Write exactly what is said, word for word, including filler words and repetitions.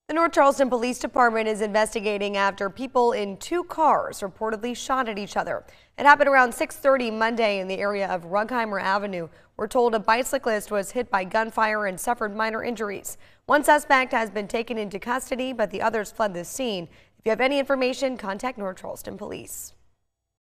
The North Charleston Police Department is investigating after people in two cars reportedly shot at each other. It happened around six thirty Monday in the area of Rugheimer Avenue. We're told a bicyclist was hit by gunfire and suffered minor injuries. One suspect has been taken into custody, but the others fled the scene. If you have any information, contact North Charleston Police.